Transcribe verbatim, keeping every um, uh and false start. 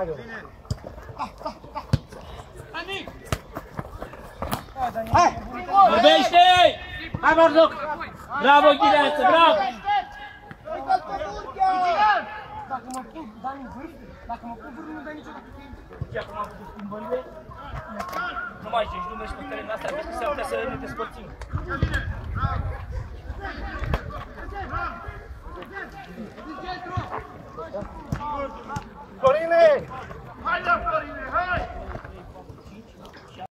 Haide! Hai! Vorbește! Hai, Barzoc! Bravo, Ghileață, bravo! Dacă mă pun, dai în vârf, dacă mă pun vârf, nu dai niciodată. Și acum am făcut schimbările. Nu mai știu, și nu mergi pe terenul asta, deci s-ar putea să ne despărțim.